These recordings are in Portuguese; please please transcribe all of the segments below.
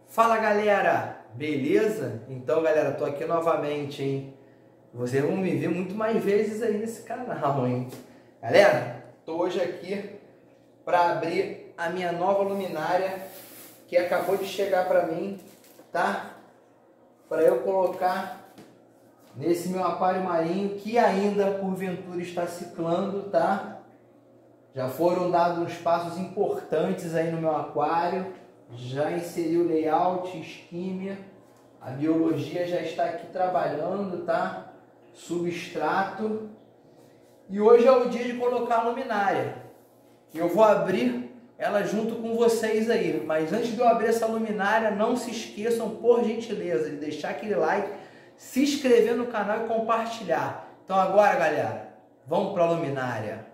Fala galera, beleza? Então galera, tô aqui novamente, hein? Vocês vão me ver muito mais vezes aí nesse canal, hein? Galera, tô hoje aqui para abrir a minha nova luminária que acabou de chegar para mim, tá? Para eu colocar nesse meu aquário marinho que ainda porventura está ciclando, tá? Já foram dados uns passos importantes aí no meu aquário. Já inseri o layout, esquimia, a biologia já está aqui trabalhando, tá? Substrato. E hoje é o dia de colocar a luminária. Eu vou abrir ela junto com vocês aí. Mas antes de eu abrir essa luminária, não se esqueçam, por gentileza, de deixar aquele like, se inscrever no canal e compartilhar. Então agora, galera, vamos para a luminária.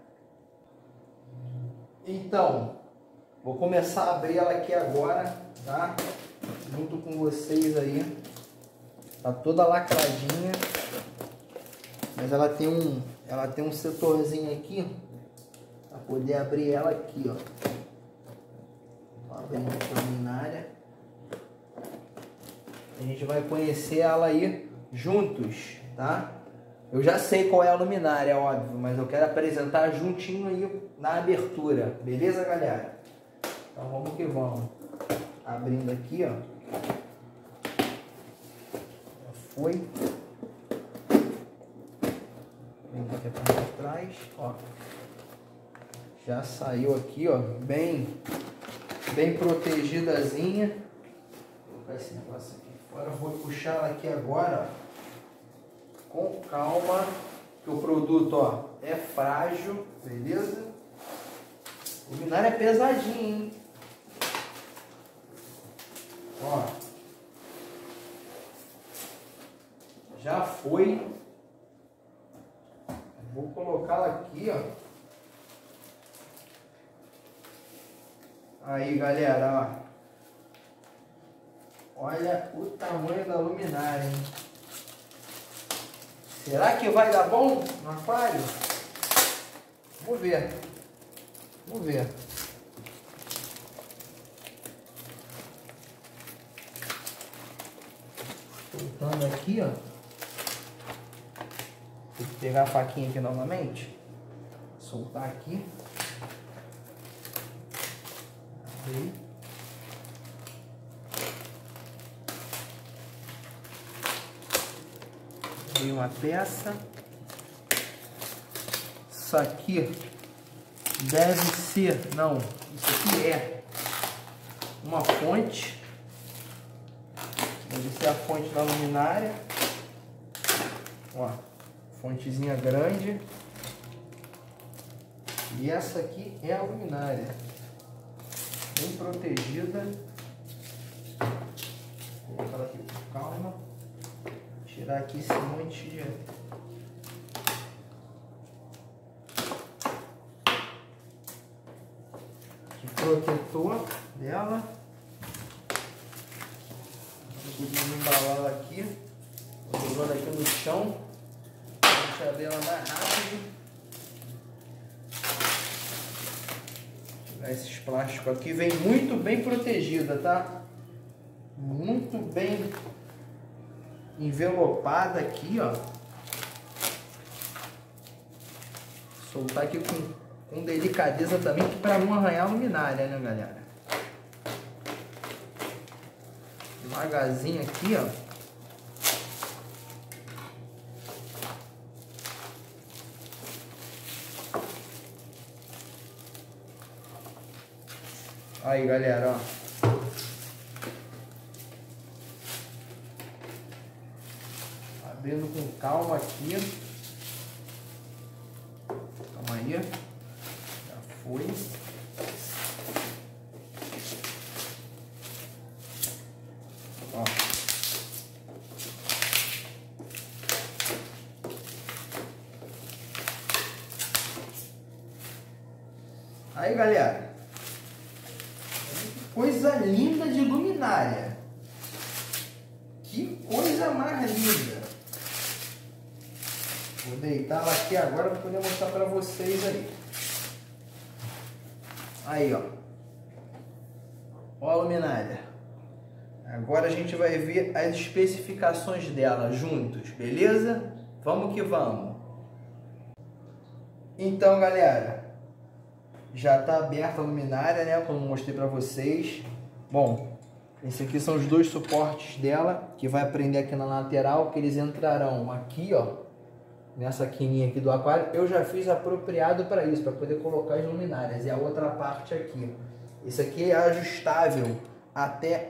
Então, vou começar a abrir ela aqui agora, tá? Junto com vocês aí. Tá toda lacradinha. Mas ela tem um setorzinho aqui para poder abrir ela aqui, ó. Tô abrindo a luminária. A gente vai conhecer ela aí juntos, tá? Eu já sei qual é a luminária, óbvio, mas eu quero apresentar juntinho aí na abertura, beleza, galera? Então vamos que vamos. Abrindo aqui, ó. Já foi. Vem aqui para trás, ó. Já saiu aqui, ó, bem protegidazinha. Vou colocar esse negócio aqui fora. Vou puxar ela aqui agora, ó, com calma, que o produto, ó, é frágil, beleza? O luminária é pesadinho, hein? Ó, já foi. Vou colocá-la aqui, ó. Aí, galera, ó. Olha o tamanho da luminária, hein? Será que vai dar bom no aquário? Vamos ver. Vamos ver. Soltando aqui, ó. Tem que pegar a faquinha aqui novamente. Soltar aqui. Abrir. Abrir uma peça. Isso aqui deve ser, não, isso aqui é uma fonte. Deve ser a fonte da luminária. Ó, fontezinha grande. E essa aqui é a luminária. Bem protegida. Vou colocar ela aqui com calma. Tirar aqui esse monte de protetor dela. Vou embalar ela aqui. Vou jogando aqui no chão. Deixa abrir ela mais rápido. Tirar esses plásticos aqui. Vem muito bem protegida, tá? Muito bem envelopada aqui, ó. Soltar aqui com delicadeza também, para não arranhar a luminária, né, galera? Devagarzinho aqui, ó. Aí, galera, ó. Abrindo com calma aqui. Calma aí. Já foi. Ó. Aí, galera. Coisa linda de luminária. Que coisa mais linda. Vou deitar ela aqui agora para poder mostrar para vocês aí. Aí, ó. Ó a luminária. Agora a gente vai ver as especificações dela juntos, beleza? Vamos que vamos. Então, galera, já está aberta a luminária, né? Como mostrei para vocês. Bom, esses aqui são os dois suportes dela, que vai prender aqui na lateral, que eles entrarão aqui, ó, nessa quininha aqui do aquário. Eu já fiz apropriado para isso, para poder colocar as luminárias. E a outra parte aqui. Esse aqui é ajustável até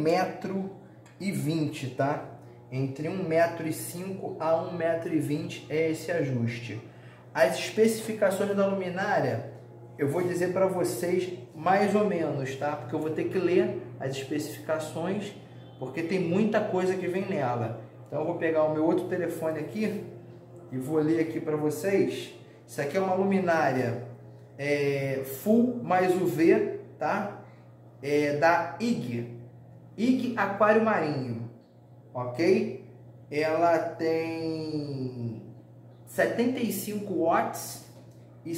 1,20 m, tá? Entre 1,05 m a 1,20 m é esse ajuste. As especificações da luminária, eu vou dizer para vocês mais ou menos, tá? Porque eu vou ter que ler as especificações, porque tem muita coisa que vem nela. Então eu vou pegar o meu outro telefone aqui e vou ler aqui para vocês. Isso aqui é uma luminária full mais UV, tá? Da IG Aquário Marinho, ok? Ela tem 75 watts e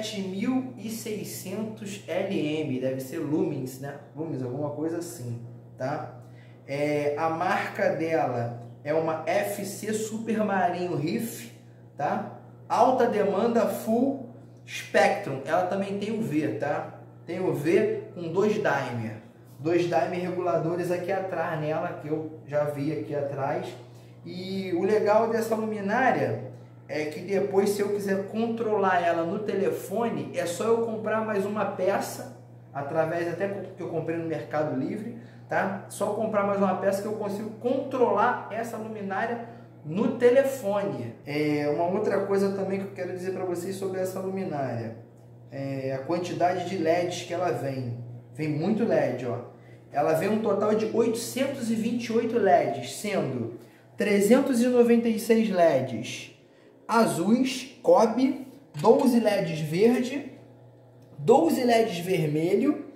7.600 LM, deve ser lumens, né? Lumens, alguma coisa assim, tá? A marca dela é uma FC Supermarinho Reef, tá? Alta demanda Full Spectrum. Ela também tem UV, tá? Tem UV com 2 dimer. 2 dimer reguladores aqui atrás nela, que eu já vi aqui atrás. E o legal dessa luminária é que depois, se eu quiser controlar ela no telefone, é só eu comprar mais uma peça, através até que eu comprei no Mercado Livre, tá? Só comprar mais uma peça que eu consigo controlar essa luminária no telefone. Uma outra coisa também que eu quero dizer para vocês sobre essa luminária, a quantidade de LEDs que ela vem. Vem muito LED, ó. Ela vem um total de 828 LEDs, sendo 396 LEDs azuis, cobre, 12 LEDs verde, 12 LEDs vermelho,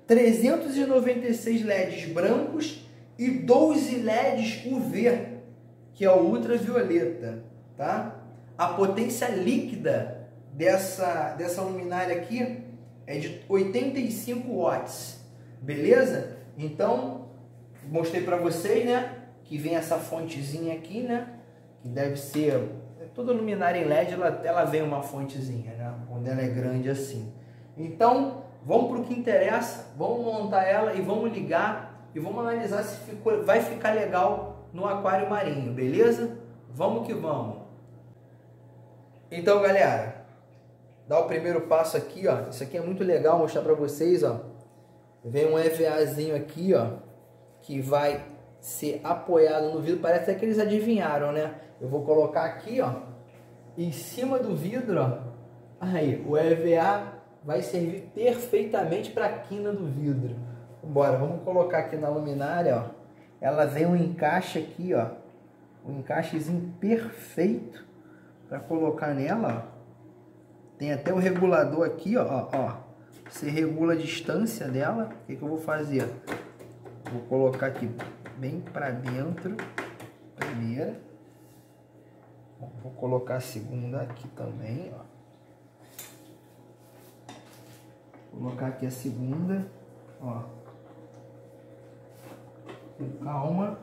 396 LEDs brancos e 12 LEDs UV, que é o ultravioleta, tá? A potência líquida dessa luminária aqui é de 85 watts, beleza? Então, mostrei para vocês, né, que vem essa fontezinha aqui, né, que deve ser, toda luminária em LED, ela vem uma fontezinha, né, quando ela é grande assim. Então, vamos para o que interessa, vamos montar ela e vamos ligar e vamos analisar se vai ficar legal no aquário marinho, beleza? Vamos que vamos. Então, galera, dá o primeiro passo aqui, ó. Isso aqui é muito legal mostrar para vocês, ó. Vem um EVAzinho aqui, ó, que vai ser apoiado no vidro. Parece até que eles adivinharam, né? Eu vou colocar aqui, ó, em cima do vidro, ó. Aí, o EVA vai servir perfeitamente para a quina do vidro. Bora, vamos colocar aqui na luminária, ó. Ela vem um encaixe aqui, ó, um encaixezinho perfeito para colocar nela, ó. Tem até o regulador aqui, ó. Você regula a distância dela. O que eu vou fazer? Vou colocar aqui bem para dentro, primeira. Vou colocar a segunda aqui também, ó. Vou colocar aqui a segunda, ó. Com calma.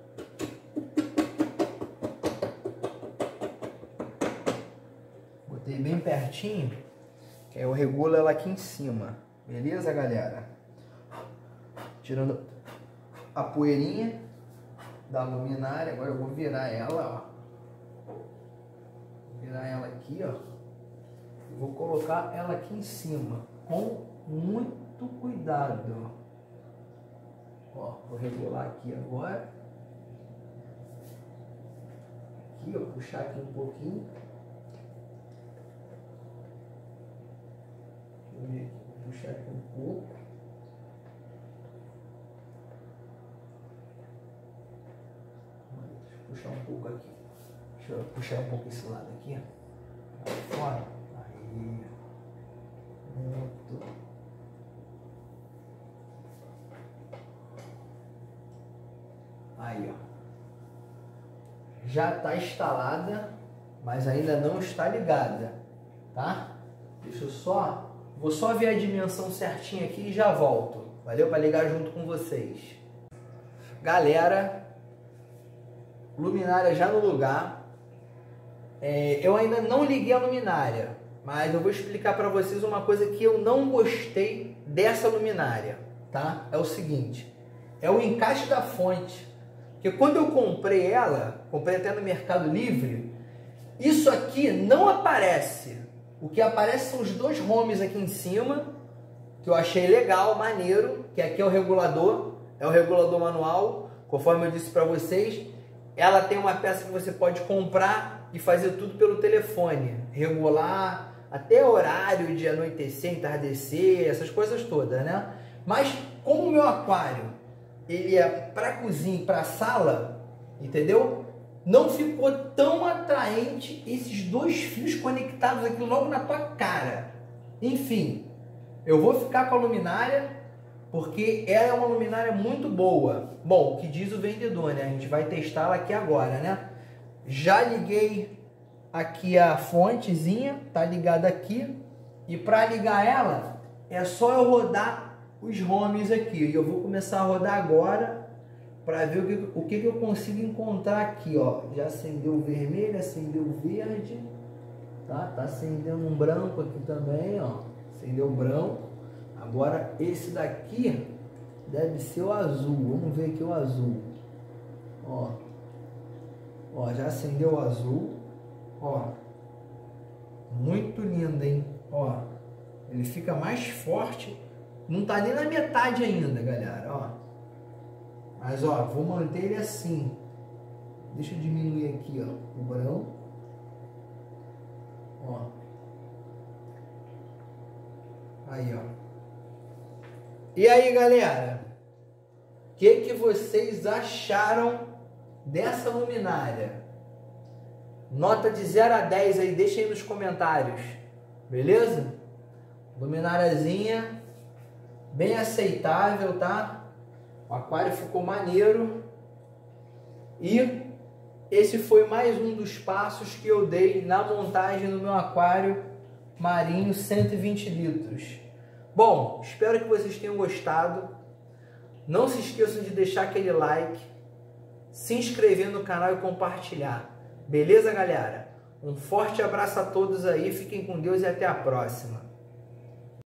Botei bem pertinho, que aí eu regulo ela aqui em cima. Beleza, galera? Tirando a poeirinha da luminária, agora eu vou virar ela, ó. Virar ela aqui, ó. E vou colocar ela aqui em cima, com muito cuidado. Ó, vou regular aqui agora. Aqui, ó, puxar aqui um pouquinho. Vou puxar aqui um pouco. Deixa eu puxar um pouco aqui. Deixa eu puxar um pouco esse lado aqui, ó. Fora. Aí. Muito. Aí, ó. Já está instalada, mas ainda não está ligada, tá? Deixa eu só... Vou só ver a dimensão certinha aqui e já volto. Valeu? Para ligar junto com vocês. galera, luminária já no lugar. Eu ainda não liguei a luminária, mas eu vou explicar para vocês uma coisa que eu não gostei dessa luminária, tá? É o seguinte, é o encaixe da fonte. Porque quando eu comprei ela, comprei até no Mercado Livre, isso aqui não aparece. O que aparece são os dois homes aqui em cima, que eu achei legal, maneiro, que aqui é o regulador manual, conforme eu disse para vocês. Ela tem uma peça que você pode comprar e fazer tudo pelo telefone, regular até horário de anoitecer, entardecer, essas coisas todas, né? Mas como o meu aquário, ele é para cozinha, para sala, entendeu? Não ficou tão atraente esses dois fios conectados aqui logo na tua cara. Enfim, eu vou ficar com a luminária porque ela é uma luminária muito boa. Bom, o que diz o vendedor, né? A gente vai testá-la aqui agora, né? Já liguei aqui a fontezinha, tá ligada aqui. E para ligar ela, é só eu rodar os homes aqui. E eu vou começar a rodar agora para ver o que eu consigo encontrar aqui, ó. Já acendeu o vermelho, acendeu o verde, tá? Tá acendendo um branco aqui também, ó. Acendeu o branco. Agora esse daqui deve ser o azul. Vamos ver aqui o azul. Ó. Ó, já acendeu o azul. Ó. Muito lindo, hein? Ó. Ele fica mais forte. Não tá nem na metade ainda, galera, ó. Mas, ó, vou manter ele assim. Deixa eu diminuir aqui, ó, o branco. Ó. Aí, ó. E aí, galera? O que vocês acharam dessa luminária? Nota de 0 a 10 aí, deixa aí nos comentários. Beleza? Lumináriazinha bem aceitável, tá? O aquário ficou maneiro. E esse foi mais um dos passos que eu dei na montagem do meu aquário marinho 120 litros. Bom, espero que vocês tenham gostado. Não se esqueçam de deixar aquele like, se inscrever no canal e compartilhar. Beleza, galera? Um forte abraço a todos aí, fiquem com Deus e até a próxima.